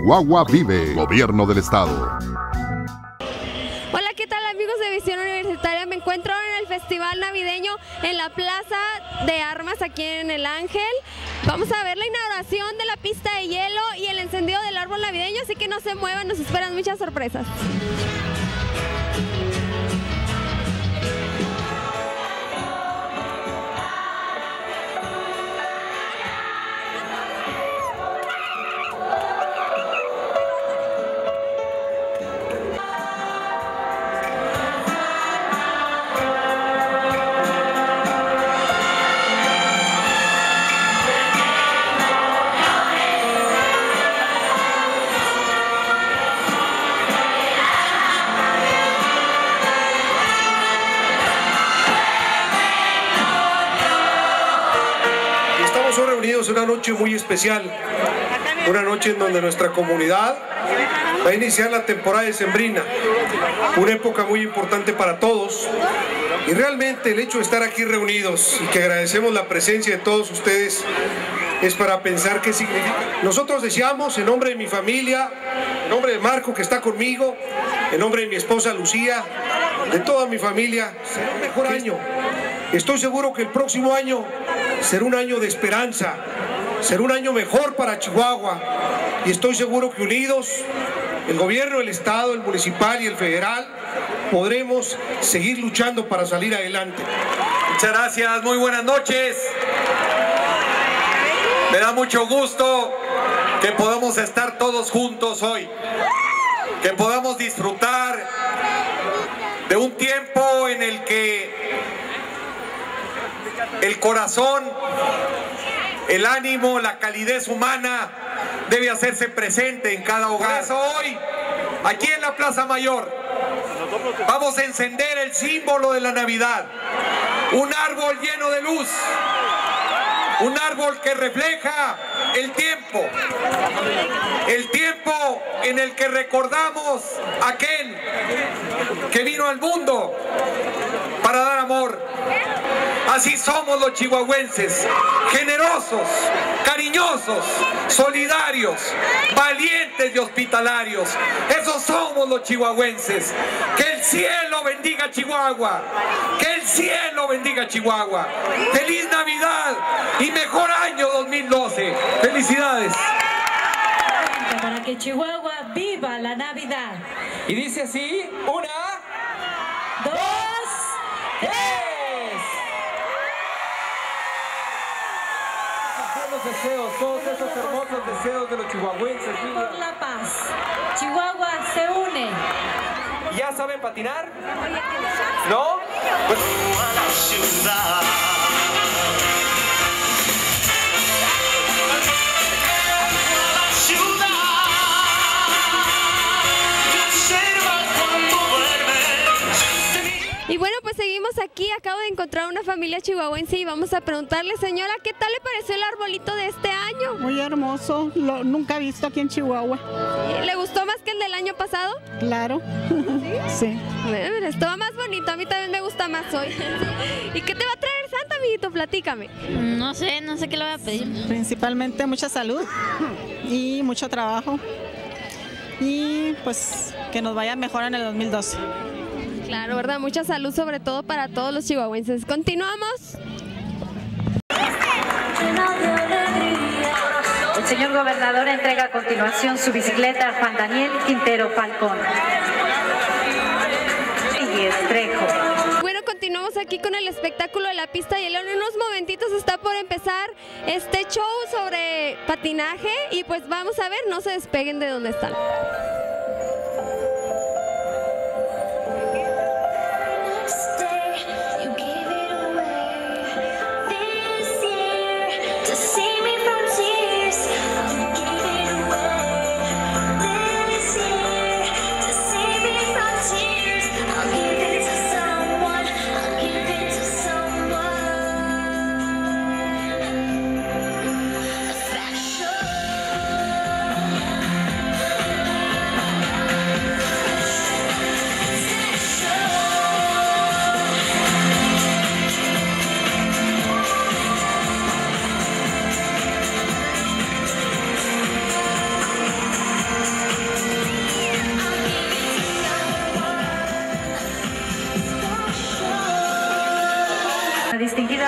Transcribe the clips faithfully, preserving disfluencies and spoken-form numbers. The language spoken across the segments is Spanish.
Chihuahua vive. Gobierno del Estado. Hola, ¿qué tal amigos de Visión Universitaria? Me encuentro en el Festival Navideño en la Plaza de Armas aquí en El Ángel. Vamos a ver la inauguración de la pista de hielo y el encendido del árbol navideño, así que no se muevan, nos esperan muchas sorpresas. Reunidos en una noche muy especial, una noche en donde nuestra comunidad va a iniciar la temporada decembrina, una época muy importante para todos, y realmente el hecho de estar aquí reunidos y que agradecemos la presencia de todos ustedes es para pensar qué significa. Nosotros deseamos, en nombre de mi familia, en nombre de Marco que está conmigo, en nombre de mi esposa Lucía, de toda mi familia, será un mejor año. Estoy seguro que el próximo año será un año de esperanza, será un año mejor para Chihuahua, y estoy seguro que unidos, el gobierno, el estado, el municipal y el federal, podremos seguir luchando para salir adelante. Muchas gracias, muy buenas noches. Me da mucho gusto que podamos estar todos juntos hoy, que podamos disfrutar de un tiempo en el que el corazón, el ánimo, la calidez humana debe hacerse presente en cada hogar. Por eso hoy, aquí en la Plaza Mayor, vamos a encender el símbolo de la Navidad, un árbol lleno de luz, un árbol que refleja el tiempo, el tiempo en el que recordamos a aquel que vino al mundo para dar amor. Así somos los chihuahuenses, generosos, cariñosos, solidarios, valientes y hospitalarios. Esos somos los chihuahuenses. Que el cielo bendiga Chihuahua, que el cielo bendiga Chihuahua. ¡Feliz Navidad y mejor año dos mil doce! ¡Felicidades! Para que Chihuahua viva la Navidad. Y dice así, una, dos, tres. Deseos, todos esos hermosos deseos de los chihuahuenses. Por la paz, Chihuahua se une. ¿Ya saben patinar? ¿No? Pues... Y bueno, pues seguimos aquí, acabo de encontrar una familia chihuahuense y vamos a preguntarle, señora, ¿qué tal le pareció el arbolito de este año? Muy hermoso, lo, nunca visto aquí en Chihuahua. ¿Le gustó más que el del año pasado? Claro, sí. sí. Bueno, estaba más bonito, a mí también me gusta más hoy. ¿Y qué te va a traer Santa, amiguito? Platícame. No sé, no sé qué le voy a pedir. Principalmente mucha salud y mucho trabajo y pues que nos vaya mejor en el dos mil doce. Claro, ¿verdad? Mucha salud, sobre todo para todos los chihuahuenses. Continuamos. El señor gobernador entrega a continuación su bicicleta a Juan Daniel Quintero Falcón. Y Estrejo. Bueno, continuamos aquí con el espectáculo de la pista de hielo. En unos momentitos está por empezar este show sobre patinaje y pues vamos a ver, no se despeguen de donde están.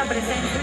presente.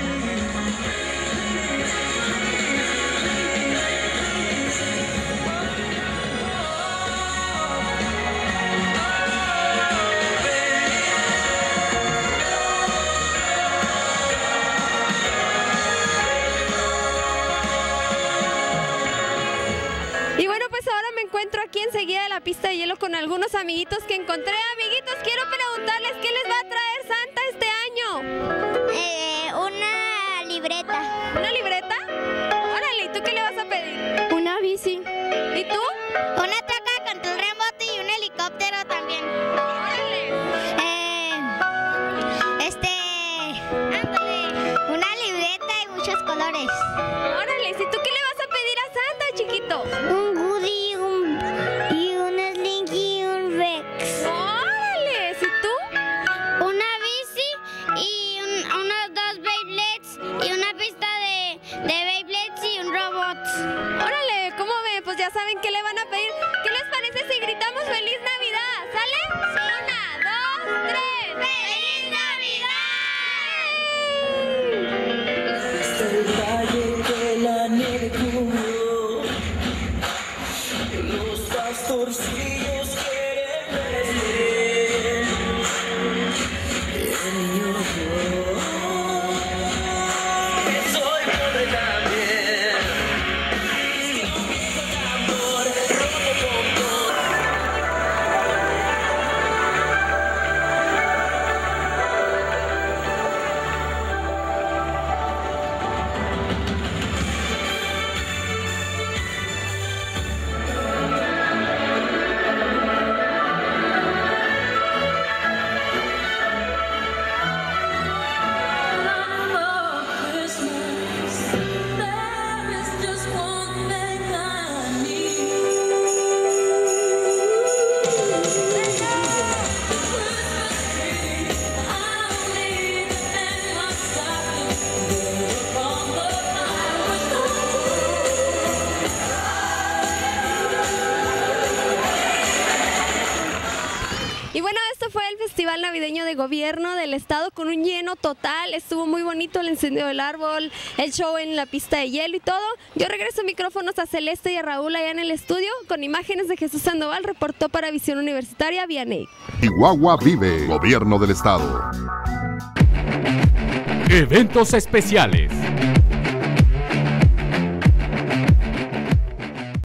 Y bueno, pues ahora me encuentro aquí enseguida de la pista de hielo con algunos amiguitos que encontré. Amiguitos, quiero preguntarles qué les va a traer Santa este año. Eh, una libreta. ¿Una libreta? Órale, ¿y tú qué le vas a pedir? Una bici. ¿Y tú? Una troca con control remoto y un helicóptero también. Órale. Eh, este, ándale, una libreta y muchos colores. Órale, ¿y tú qué le vas a pedir a Santa, chiquito? Un Woody un, y un Slinky y un Rex. Órale, ¿y tú? Una bici y un, unos dos Beyblades y una pista de, de Beyblades y un robot. Órale, ¿cómo ven? Pues ya saben qué le van a pedir. ¿Qué les parece si gritamos Feliz Navidad? ¿Sale? Sí. Una, dos, tres. ¡Feliz Navidad! Hasta el valle de la nieve cubrió, los pastorcillos quieren ver el niño Dios. Que soy pobre también, y un viejo tambor roto con todo. Y bueno, esto fue el Festival Navideño de Gobierno del Estado con un lleno total. Estuvo muy bonito el encendido del árbol, el show en la pista de hielo y todo. Yo regreso micrófonos a Celeste y a Raúl allá en el estudio con imágenes de Jesús Sandoval. Reportó para Visión Universitaria Vianey. Chihuahua vive. Gobierno del Estado. Eventos especiales.